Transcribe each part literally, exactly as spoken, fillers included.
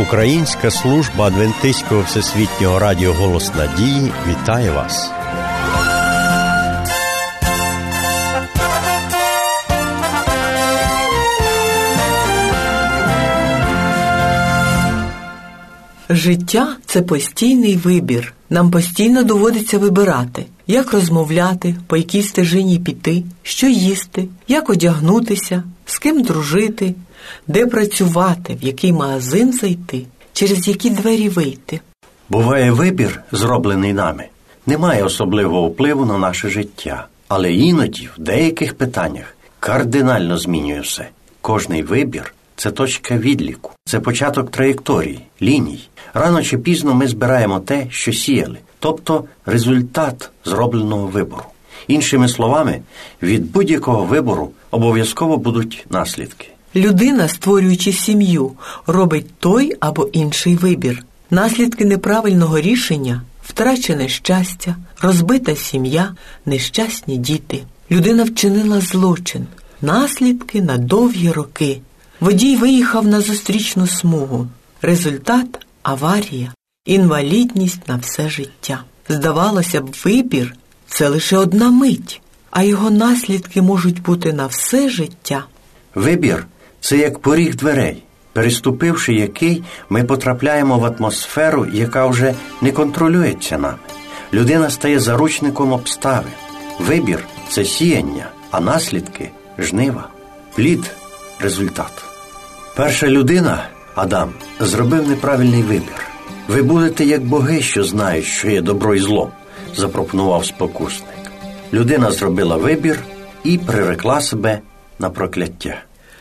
Українська служба Адвентистського всесвітнього радіо «Голос Надії» вітає вас. Життя – це постійний вибір. Нам постійно доводиться вибирати, як розмовляти, по якій стежині піти, що їсти, як одягнутися, з ким дружити, де працювати, в який магазин зайти, через які двері вийти. Буває, вибір, зроблений нами, не має особливого впливу на наше життя, але іноді в деяких питаннях кардинально змінює все. Кожний вибір – це точка відліку, це початок траєкторії, ліній. Рано чи пізно ми збираємо те, що сіяли, тобто результат зробленого вибору. Іншими словами, від будь-якого вибору обов'язково будуть наслідки. Людина, створюючи сім'ю, робить той або інший вибір. Наслідки неправильного рішення – втрачене щастя, розбита сім'я, нещасні діти. Людина вчинила злочин. Наслідки на довгі роки. Водій виїхав на зустрічну смугу. Результат – аварія, інвалідність на все життя. Здавалося б, вибір – це лише одна мить, а його наслідки можуть бути на все життя. Вибір – це як поріг дверей, переступивши який, ми потрапляємо в атмосферу, яка вже не контролюється нами. Людина стає заручником обставин. Вибір – це сіяння, а наслідки – жнива. Плід – результат. Перша людина, Адам, зробив неправильний вибір. Ви будете як боги, що знають, що є добро і зло, запропонував спокусник. Людина зробила вибір і прирекла себе на прокляття.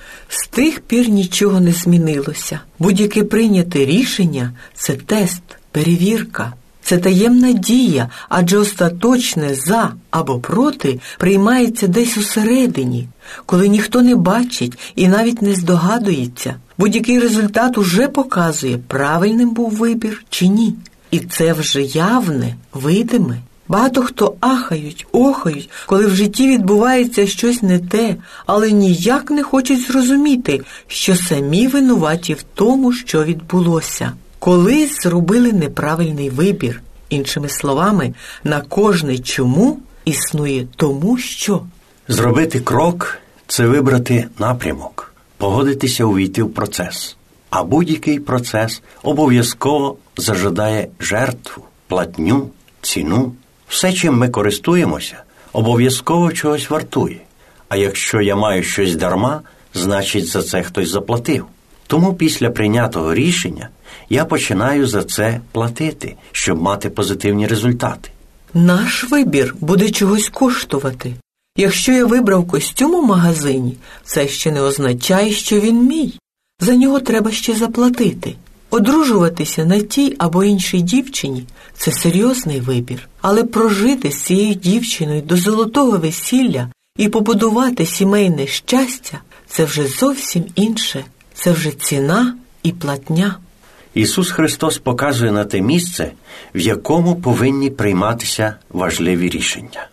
З тих пір нічого не змінилося. Будь-яке прийняте рішення – це тест, перевірка. Це таємна дія, адже остаточне «за» або «проти» приймається десь усередині, коли ніхто не бачить і навіть не здогадується. Будь-який результат уже показує, правильним був вибір чи ні. І це вже явне, видиме. Багато хто ахають, охають, коли в житті відбувається щось не те, але ніяк не хочуть зрозуміти, що самі винуваті в тому, що відбулося. Колись зробили неправильний вибір. Іншими словами, на кожне «чому» існує «тому що». Зробити крок – це вибрати напрямок, погодитися увійти в процес. А будь-який процес обов'язково зажадає жертву, платню, ціну. Все, чим ми користуємося, обов'язково чогось вартує. А якщо я маю щось дарма, значить за це хтось заплатив. Тому після прийнятого рішення я починаю за це платити, щоб мати позитивні результати. Наш вибір буде чогось коштувати. Якщо я вибрав костюм у магазині, це ще не означає, що він мій. За нього треба ще заплатити. Одружуватися на тій або іншій дівчині – це серйозний вибір. Але прожити з цією дівчиною до золотого весілля і побудувати сімейне щастя – це вже зовсім інше. Це вже ціна і платня. Ісус Христос показує на те місце, в якому повинні прийматися важливі рішення.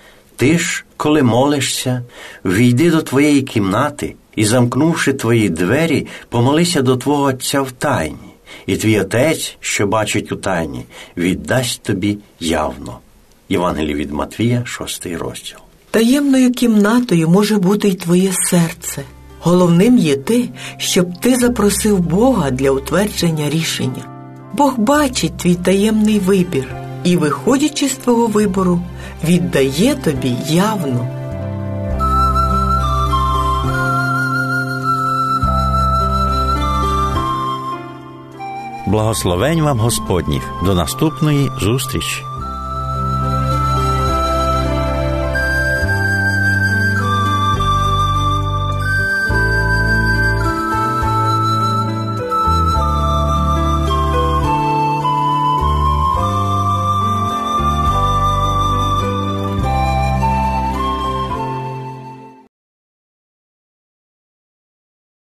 Ти ж, коли молишся, війди до твоєї кімнати і, замкнувши твої двері, помолися до твого Отця в тайні, і твій Отець, що бачить у тайні, віддасть тобі явно. Євангеліє від Матвія, шостий розділ. Таємною кімнатою може бути й твоє серце. Головним є те, щоб ти запросив Бога для утвердження рішення. Бог бачить твій таємний вибір і, виходячи з твого вибору, віддає тобі явно. Благословень вам Господніх. До наступної зустрічі.